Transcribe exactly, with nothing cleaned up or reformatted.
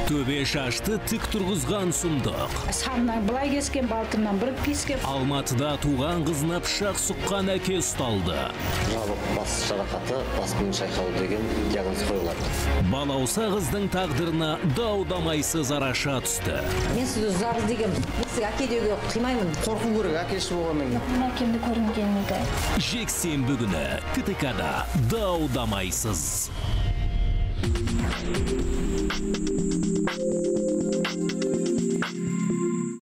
Төбе шашты тік тұрғызған сұмдық. Самнан былай кескен, балтырынан бір кескен. Алматыда туған қызына пышақ сұққан әке ұсталды. Жабық бас жарақаты, бас миы шайқалу деген диагноз қойылады. Балауса қыздың тағдырына дау-дамайсыз араша түсті. Мен сізді ұзағыз деген, сізге әке деуге қимаймын. Қорқу керек, әкесі болғаннан кейін. Әкемді көргім келмейді. Жексенбі күні КТК-да дау-дамайсыз.